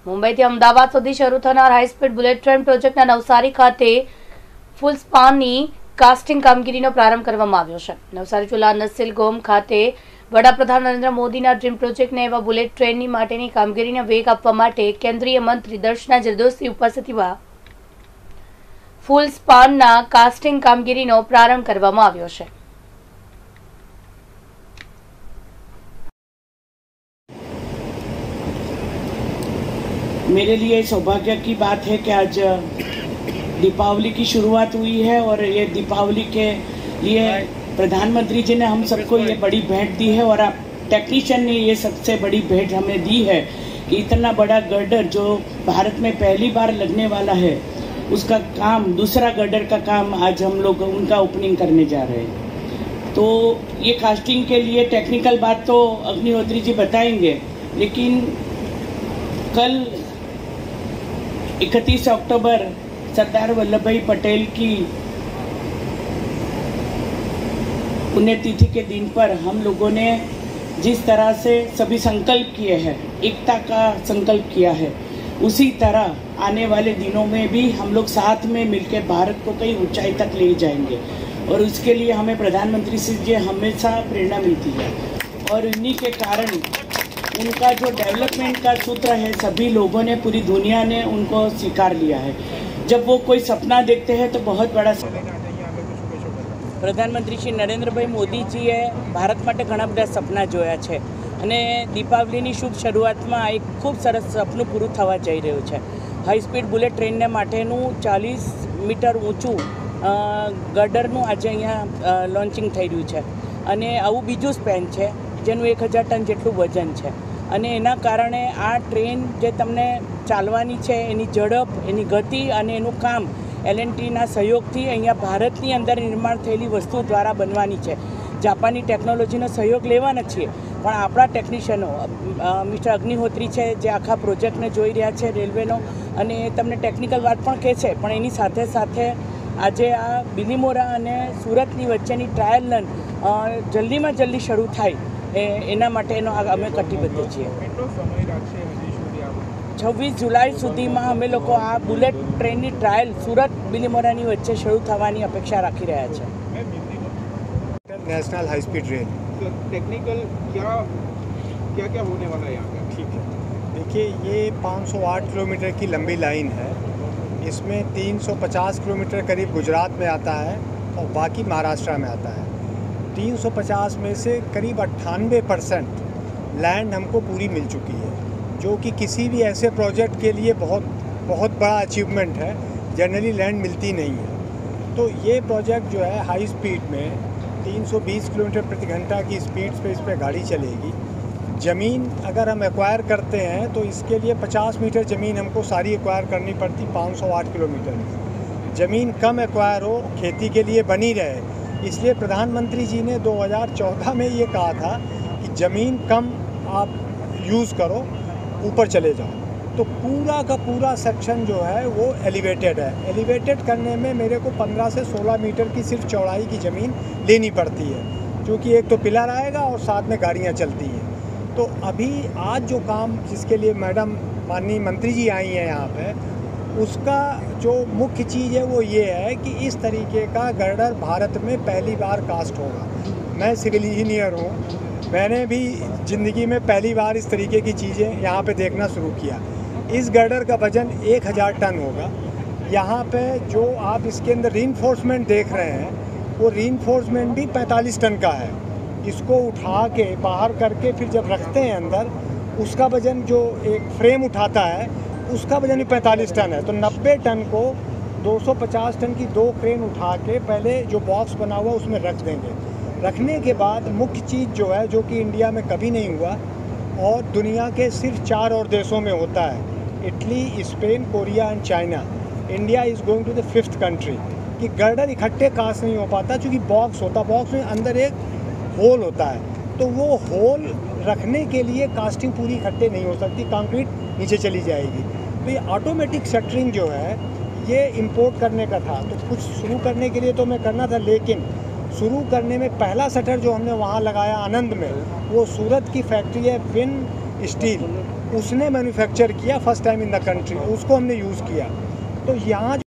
મુંબઈથી અમદાવાદ સુધી શરૂ થનાર હાઈ સ્પીડ બુલેટ ટ્રેન પ્રોજેક્ટના નવસારી ખાતે ફૂલ સ્પાનની કાસ્ટિંગ કામગીરીનો પ્રારંભ કરવામાં આવ્યો છે। નવસારી જિલ્લા નસીલ ગોમ ખાતે વડાપ્રધાન નરેન્દ્ર મોદીના ડ્રીમ પ્રોજેક્ટને એવા બુલેટ ટ્રેનની માટેની કામગીરીને વેગ આપવા માટે કેન્દ્રીય મંત્રી દર્શના જરદોશી ઉપસ્થિત એવા ફૂલ સ્પાનના કાસ્ટિંગ કામગીરીનો પ્રારંભ કરવામાં આવ્યો છે। मेरे लिए सौभाग्य की बात है कि आज दीपावली की शुरुआत हुई है और ये दीपावली के लिए प्रधानमंत्री जी ने हम सबको ये बड़ी भेंट दी है और आप टेक्नीशियन ने ये सबसे बड़ी भेंट हमें दी है कि इतना बड़ा गर्डर जो भारत में पहली बार लगने वाला है उसका काम, दूसरा गर्डर का काम आज हम लोग उनका ओपनिंग करने जा रहे हैं। तो ये कास्टिंग के लिए टेक्निकल बात तो अग्निहोत्री जी बताएंगे, लेकिन कल 31 अक्टूबर सरदार वल्लभ भाई पटेल की पुण्यतिथि के दिन पर हम लोगों ने जिस तरह से सभी संकल्प किए हैं, एकता का संकल्प किया है, उसी तरह आने वाले दिनों में भी हम लोग साथ में मिलकर भारत को कई ऊंचाई तक ले जाएंगे और उसके लिए हमें प्रधानमंत्री से ये हमेशा प्रेरणा मिलती है और इन्हीं के कारण उनका जो डेवलपमेंट का सूत्र है सभी लोगों ने, पूरी दुनिया ने उनको स्वीकार लिया है। जब वो कोई सपना देखते हैं तो बहुत बड़ा प्रधानमंत्री श्री नरेंद्रभाई मोदीजीए भारत માટે ઘણા બધા સપના જોયા છે અને દીપાવલીની શુભ શરૂઆતમાં એક ખૂબ સરસ સપનું પૂરું થવા જઈ રહ્યું છે। હાઈ સ્પીડ બુલેટ ટ્રેનને માટેનું 40 મીટર ઊંચું ગર્ડરનું આજે અહીંયા લોન્ચિંગ થઈ રહ્યું છે અને આવું બીજું સ્પેન છે જેનું 1000 ટન જેટલું વજન છે અને એના કારણે આ ટ્રેન જે તમને ચાલવાની છે એની ઝડપ, એની ગતિ અને એનું કામ L&Tના સહયોગથી અહીંયા ભારતની અંદર નિર્માણ થયેલી વસ્તુ દ્વારા બનવાની છે। જાપાની ટેકનોલોજીનો સહયોગ લેવાના છીએ, પણ આપણા ટેકનિશિયનો મિસ્ટર અગ્નિહોત્રી છે જે આખા પ્રોજેક્ટને જોઈ રહ્યા છે રેલવેનો અને તમને ટેકનિકલ વાત પણ કહે છે, પણ એની સાથે સાથે આજે આ બિલીમોરા અને સુરતની વચ્ચેની ટ્રાયલ રન જલ્દીમાં જલ્દી શરૂ થાય એના માટેનો અમે કટિબદ્ધ છીએ। 26 जुलाई સુધીમાં અમે લોકો આ બુલેટ ટ્રેનની ટ્રાયલ સુરત બિલીમોરાની વચ્ચે શરૂ થવાની અપેક્ષા રાખી રહ્યા છે। National high speed rail technical क्या क्या होने वाला है यहाँ पे? ठीक है, देखिए ये 508 किलोमीटर की लंबी लाइन है। इसमें 350 किलोमीटर करीब गुजरात में आता है और बाकी महाराष्ट्र में आता है। 350 में से करीब 98% लैंड हमको पूरी मिल चुकी है, जो कि किसी भी ऐसे प्रोजेक्ट के लिए बहुत बड़ा अचीवमेंट है। जनरली लैंड मिलती नहीं है। तो ये प्रोजेक्ट जो है हाई स्पीड में 320 किलोमीटर प्रति घंटा की स्पीड पे इस पर गाड़ी चलेगी। ज़मीन अगर हम एक्वायर करते हैं तो इसके लिए 50 मीटर ज़मीन हमको सारी एक्वायर करनी पड़ती, 508 किलोमीटर। ज़मीन कम एक्वायर हो, खेती के लिए बनी रहे, इसलिए प्रधानमंत्री जी ने 2014 में ये कहा था कि ज़मीन कम आप यूज़ करो, ऊपर चले जाओ। तो पूरा का पूरा सेक्शन जो है वो एलिवेटेड है। एलिवेटेड करने में मेरे को 15 से 16 मीटर की सिर्फ चौड़ाई की ज़मीन लेनी पड़ती है, क्योंकि एक तो पिलर आएगा और साथ में गाड़ियाँ चलती हैं। तो अभी आज जो काम जिसके लिए मैडम माननीय मंत्री जी आई हैं यहाँ पे, उसका जो मुख्य चीज़ है वो ये है कि इस तरीके का गर्डर भारत में पहली बार कास्ट होगा। मैं सिविल इंजीनियर हूँ, मैंने भी ज़िंदगी में पहली बार इस तरीके की चीज़ें यहाँ पे देखना शुरू किया। इस गर्डर का वज़न 1000 टन होगा। यहाँ पे जो आप इसके अंदर रीइंफोर्समेंट देख रहे हैं वो रीइंफोर्समेंट भी 45 टन का है। इसको उठा के बाहर करके फिर जब रखते हैं अंदर, उसका वज़न जो एक फ्रेम उठाता है उसका वज़न भी 45 टन है। तो 90 टन को 250 टन की 2 क्रेन उठा के पहले जो बॉक्स बना हुआ उसमें रख देंगे। रखने के बाद मुख्य चीज़ जो है, जो कि इंडिया में कभी नहीं हुआ और दुनिया के सिर्फ 4 और देशों में होता है, Italy, Spain, Korea and China. India is going to the 5th country कि गर्डर इकट्ठे कास्ट नहीं हो पाता, क्योंकि बॉक्स होता, बॉक्स में अंदर एक होल होता है, तो वो होल रखने के लिए कास्टिंग पूरी इकट्ठे नहीं हो सकती, कंक्रीट नीचे चली जाएगी। तो ये ऑटोमेटिक शटरिंग जो है ये इंपोर्ट करने का था, तो कुछ शुरू करने के लिए तो मैं करना था, लेकिन शुरू करने में पहला शटर जो हमने वहाँ लगाया आनंद में, वो सूरत की फैक्ट्री है विन स्टील, उसने मैन्युफैक्चर किया first time in the country, उसको हमने यूज़ किया। तो यहाँ